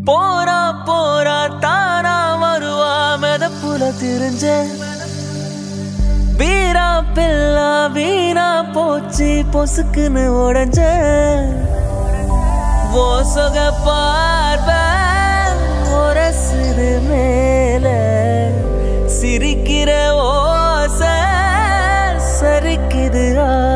போரா போரா தானா வருவா மெதப்புல திரிஞ்ச வீரா பில்லா வீணா போச்சு பொசுக்குன்னு உடஞ்ச ஓ சொக பார்வை ஒரசுது மேல சிரிக்கிற ஓசை சரிக்குது